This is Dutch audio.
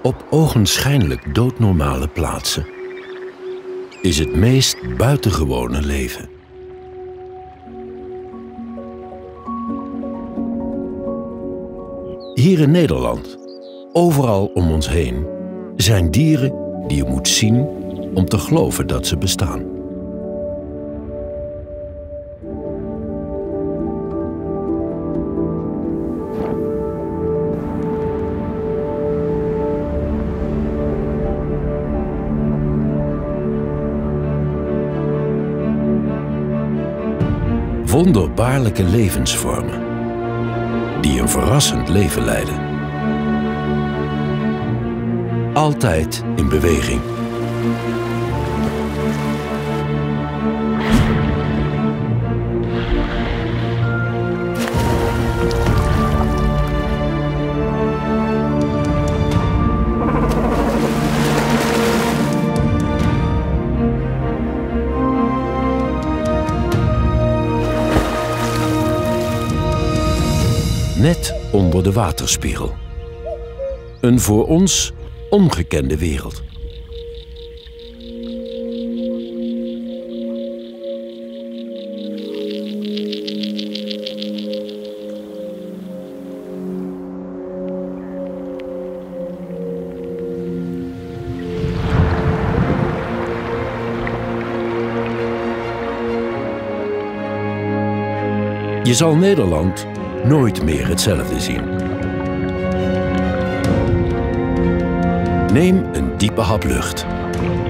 Op ogenschijnlijk doodnormale plaatsen is het meest buitengewone leven. Hier in Nederland, overal om ons heen, zijn dieren die je moet zien om te geloven dat ze bestaan. Wonderbaarlijke levensvormen die een verrassend leven leiden. Altijd in beweging. Net onder de waterspiegel. Een voor ons ongekende wereld. Je zal Nederland nooit meer hetzelfde zien. Neem een diepe hap lucht.